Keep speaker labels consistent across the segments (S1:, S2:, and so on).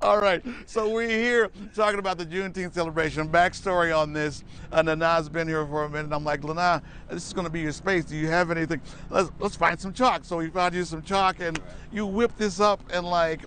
S1: All right, so we're here talking about the Juneteenth celebration. Backstory on this, Nana's been here for a minute. I'm like, Lana, this is going to be your space. Do you have anything? Let's find some chalk. So we found you some chalk, and you whipped this up in like,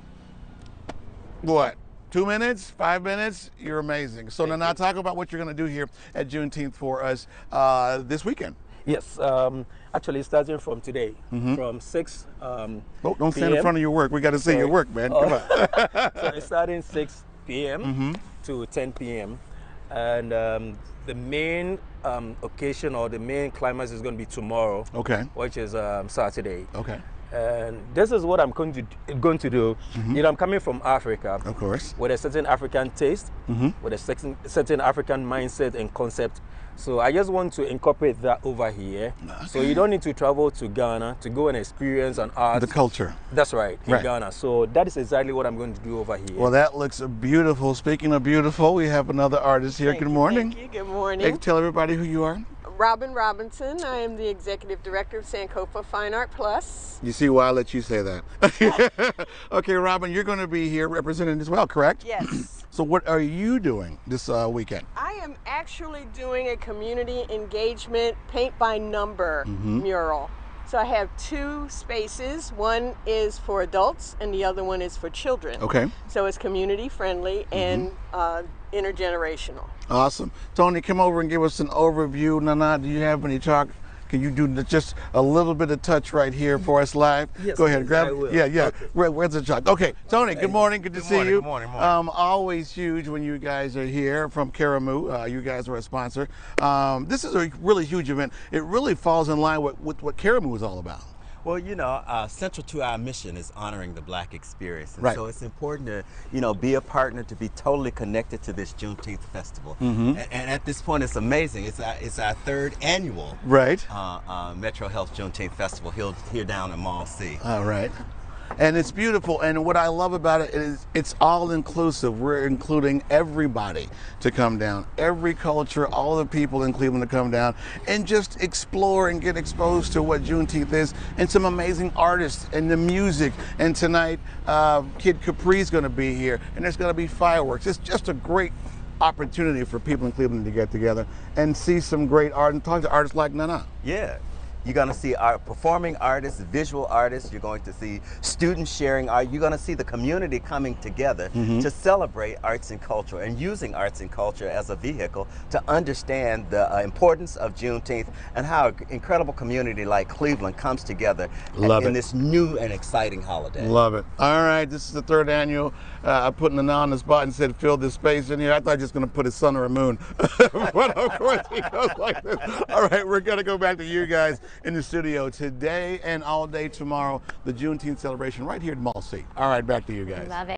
S1: what, 2 minutes, 5 minutes? You're amazing. So Nana, talk about what you're going to do here at Juneteenth for us this weekend.
S2: Yes, actually starting from today, from 6
S1: Oh, don't stand in front of your work. We got to see your work, man. Come on.
S2: So it's starting 6 p.m. to 10 p.m. And the main occasion or the main climax is going to be tomorrow,
S1: Okay.
S2: which is Saturday.
S1: Okay.
S2: And this is what I'm going to do. You know, I'm coming from Africa,
S1: Of course.
S2: with a certain African taste, with a certain African mindset and concept. So I just want to incorporate that over here. So you don't need to travel to Ghana to go and experience an art.
S1: The culture.
S2: That's right, in
S1: Right.
S2: Ghana. So that is exactly what I'm going to do over here.
S1: Well, that looks beautiful. Speaking of beautiful, we have another artist here. Good morning.
S3: Thank you. Good morning.
S1: Hey, tell everybody who you are.
S3: Robin Robinson. I am the executive director of Sankofa Fine Art Plus.
S1: You see why I let you say that. Okay, Robin, you're going to be here representing as well, correct?
S3: Yes.
S1: So what are you doing this weekend?
S3: I am actually doing a community engagement paint by number mural. So I have 2 spaces. One is for adults and the other one is for children.
S1: Okay.
S3: So it's community friendly and intergenerational.
S1: Awesome. Tony, come over and give us an overview. Nana, do you have any chalk? Can you do just a little bit of touch right here for us live?
S2: Yes,
S1: Go ahead,
S2: please,
S1: grab
S2: I
S1: it.
S2: will.
S1: Yeah.
S2: Okay.
S1: Where's the chalk? Okay, Tony, good morning. Good to see
S4: morning,
S1: you.
S4: good morning.
S1: Always huge when you guys are here from Karamu. You guys are a sponsor. This is a really huge event. It really falls in line with what Karamu is all about.
S4: Well, you know, central to our mission is honoring the Black experience. And
S1: Right.
S4: so it's important to, you know, be a partner, to be totally connected to this Juneteenth festival. And at this point, it's amazing. It's our 3rd annual
S1: Right.
S4: Metro Health Juneteenth Festival here down in Mall C.
S1: All right. And it's beautiful. And what I love about it is it's all inclusive. We're including everybody to come down, every culture, all the people in Cleveland to come down and just explore and get exposed to what Juneteenth is, and some amazing artists and the music. And tonight, Kid Capri's going to be here, and there's going to be fireworks. It's just a great opportunity for people in Cleveland to get together and see some great art and talk to artists like Nana.
S4: Yeah. You're going to see our performing artists, visual artists. You're going to see students sharing art. You're going to see the community coming together to celebrate arts and culture, and using arts and culture as a vehicle to understand the importance of Juneteenth and how an incredible community like Cleveland comes together in this new and exciting holiday.
S1: Love it. All right, this is the 3rd annual. I put Nana on the spot and said, fill this space in here. I thought he was just going to put his sun or a moon. But of course he goes like this. All right, we're going to go back to you guys in the studio today and all day tomorrow, the Juneteenth celebration right here at Mall C. All right, back to you guys.
S5: Love it.